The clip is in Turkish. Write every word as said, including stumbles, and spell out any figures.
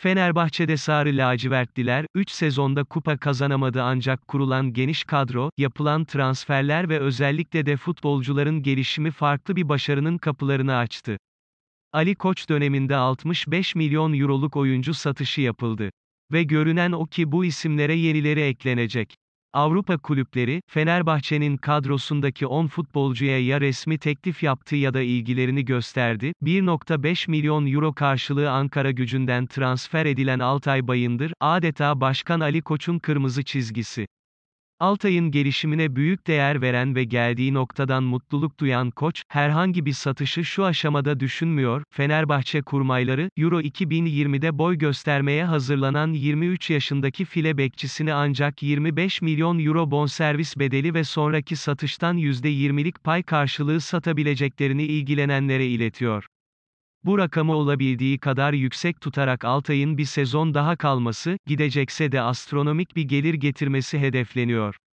Fenerbahçe'de sarı lacivertliler, üç sezonda kupa kazanamadı ancak kurulan geniş kadro, yapılan transferler ve özellikle de futbolcuların gelişimi farklı bir başarının kapılarını açtı. Ali Koç döneminde altmış beş milyon euroluk oyuncu satışı yapıldı. Ve görünen o ki bu isimlere yenileri eklenecek. Avrupa kulüpleri, Fenerbahçe'nin kadrosundaki on futbolcuya ya resmi teklif yaptı ya da ilgilerini gösterdi. bir nokta beş milyon euro karşılığı Ankaragücü'nden transfer edilen Altay Bayındır, adeta Başkan Ali Koç'un kırmızı çizgisi. Altay'ın gelişimine büyük değer veren ve geldiği noktadan mutluluk duyan Koç, herhangi bir satışı şu aşamada düşünmüyor. Fenerbahçe kurmayları, Euro iki bin yirmide boy göstermeye hazırlanan yirmi üç yaşındaki file bekçisini ancak yirmi beş milyon euro bonservis bedeli ve sonraki satıştan yüzde yirmilik pay karşılığı satabileceklerini ilgilenenlere iletiyor. Bu rakamı olabildiği kadar yüksek tutarak Altay'ın bir sezon daha kalması, gidecekse de astronomik bir gelir getirmesi hedefleniyor.